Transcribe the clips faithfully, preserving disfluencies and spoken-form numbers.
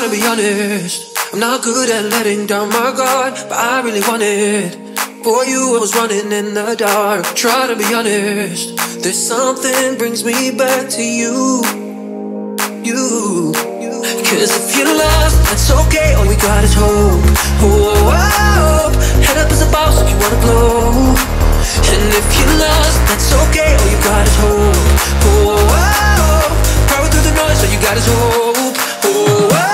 to be honest, I'm not good at letting down my guard, but I really want it. For you I was running in the dark. Try to be honest, there's something brings me back to you. You. Cause if you're lost, that's okay, all we got is hope. Oh, oh, oh. Head up as a boss if you wanna glow. And if you're lost, that's okay, all you got is hope. Oh, oh, oh. Power through the noise, all you got is hope. Oh, oh, oh.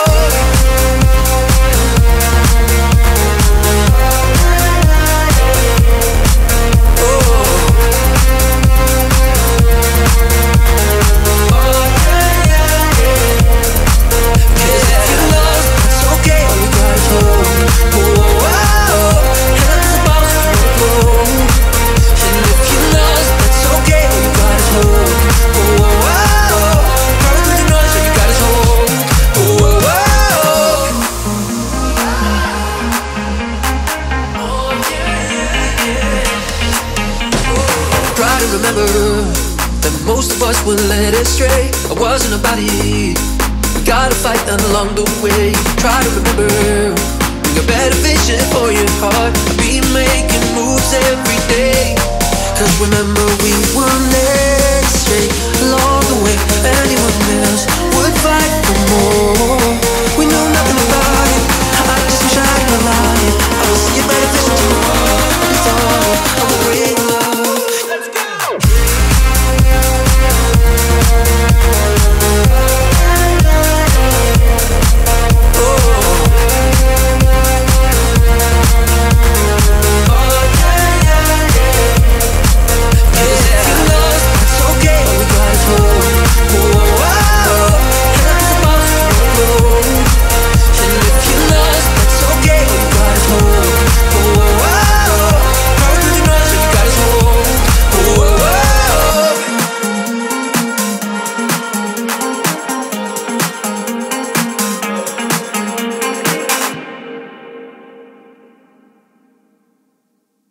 We'll let it stray. I wasn't about it. We gotta fight along the way. Try to remember, bring a better vision for your heart. I'll be making moves every day. Cause remember we were next straight along the way. Anyone else would fight for more.